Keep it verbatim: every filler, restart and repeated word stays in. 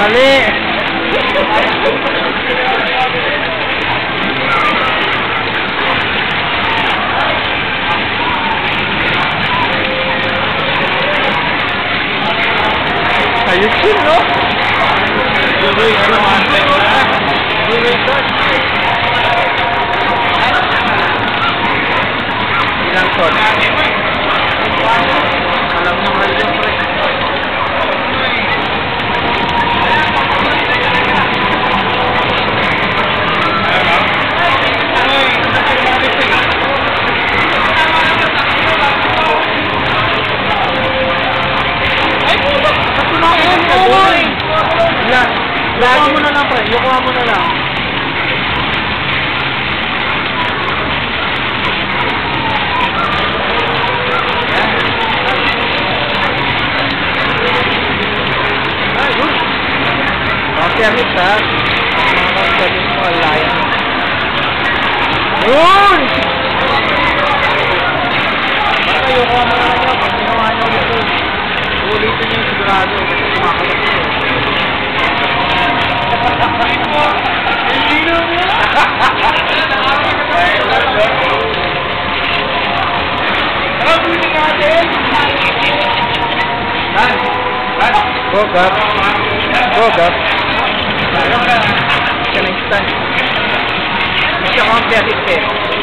Mali! Ayos yun, no? Duloy, ano, mantay mo na. Duloy, touch. Ilang ton? Alam mo nga yun, pre. Yukuha mo na lang, pre. Yukuha mo na lang. Service, ha? Mga service mo, alayan. Yun! Baka yukuha mo na lang yan. Pag ginawa niyo ulit. Ulitin niyo sigurado. Kasi kumakalat niyo. Hindi na mo! Nakabunin natin! Han! Han! Go, Gap! Go, Gap! Siya na instant. Siya competitive.